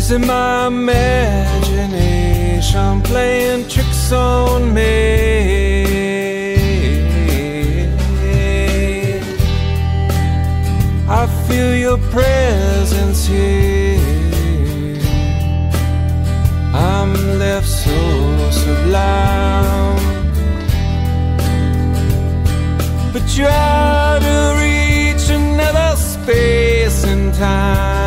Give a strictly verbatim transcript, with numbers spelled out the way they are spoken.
Is it my imagination playing tricks on me? I feel your presence here. I'm left so sublime, but you're out of reach, another space and time.